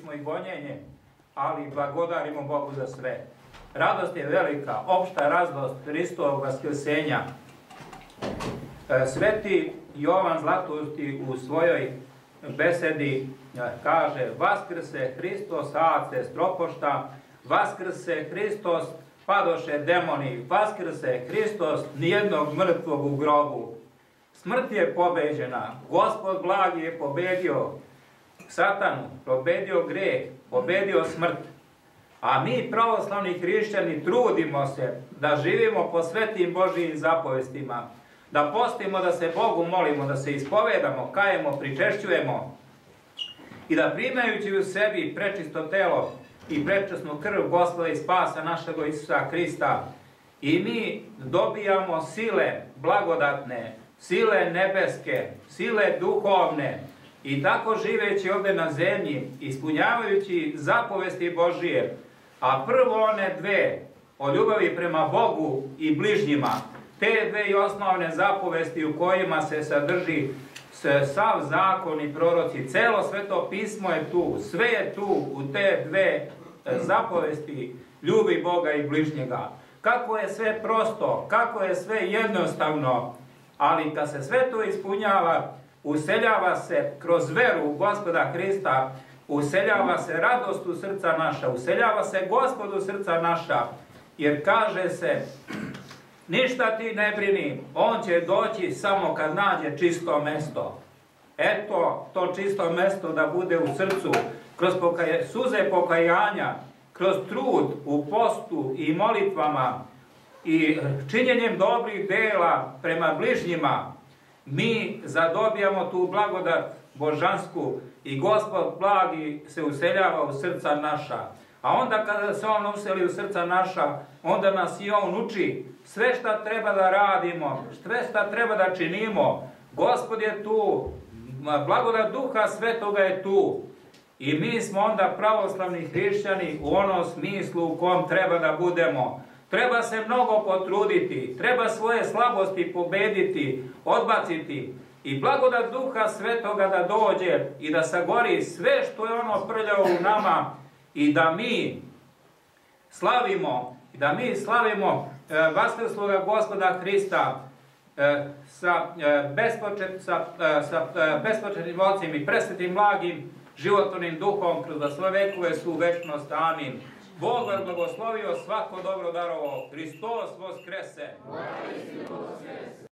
smo i gonjenje, ali blagodarimo Bogu za sve. Radost je velika, opšta radost Hristovog vaskrsenja. Sveti Jovan Zlatusti u svojoj besedi kaže: Vaskrse Hristos, ace stropošta, vaskrse Hristos, padoše demoni, vaskrse Hristos, nijednog mrtvog u grobu. Smrt je pobeđena, Gospod blagi je pobedio satanu, pobedio greh, pobedio smrt. A mi, pravoslavni hrišćani, trudimo se da živimo po svetim Božijim zapovestima, da postimo, da se Bogu molimo, da se ispovedamo, kajemo, pričešćujemo i da primajući u sebi prečisto telo i prečasnu krv Gospoda i spasa našeg Isusa Hrista, i mi dobijamo sile blagodatne, sile nebeske, sile duhovne, i tako živeći ovde na zemlji, ispunjavajući zapovesti Božije, a prvo one dve, o ljubavi prema Bogu i bližnjima, te dve i osnovne zapovesti u kojima se sadrži sav zakon i proroci, celo sveto pismo je tu, sve je tu u te dve zapovesti, ljubi Boga i bližnjega. Kako je sve prosto, kako je sve jednostavno, ali kad se sve to ispunjava, useljava se kroz veru u Gospoda Hrista, useljava se radost u srca naša, useljava se Gospod u srca naša, jer kaže se: ništa ti ne brini, on će doći samo kad nađe čisto mesto. Eto, to čisto mesto da bude u srcu, kroz suze pokajanja, kroz trud u postu i molitvama i činjenjem dobrih dela prema bližnjima, mi zadobijamo tu blagodat božansku i Gospod blagi se useljava u srca naša. A onda kada se on useli u srca naša, onda nas i on uči sve šta treba da radimo, sve šta treba da činimo. Gospod je tu, blagodat Duha Svetoga je tu. I mi smo onda pravoslavni hrišćani u onom smislu u kom treba da budemo. Treba se mnogo potruditi, treba svoje slabosti pobediti, odbaciti i blagodat Duha Svetoga da dođe i da sagori sve što je ono prljavo u nama i da mi slavimo vaskrsloga Gospoda Hrista sa bespočetnim ocem i presvetim blagim životvornim duhom kroz sve vekove su večnost. Amin. Bog vas blagoslovio, svako dobro darovo. Hristos voskrese!